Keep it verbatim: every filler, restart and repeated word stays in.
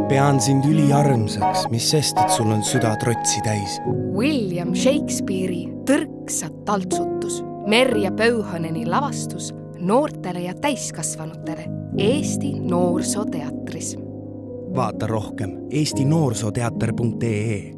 Pean sind üliarmsaks, mis sest, et sul on süda trotsi täis. William Shakespeare'i tõrksad taltsutus, Merje Pöuhaneni lavastus noortele ja täiskasvanutele Eesti Noorsooteatris. Vaata rohkem eesti noorsooteater punkt ee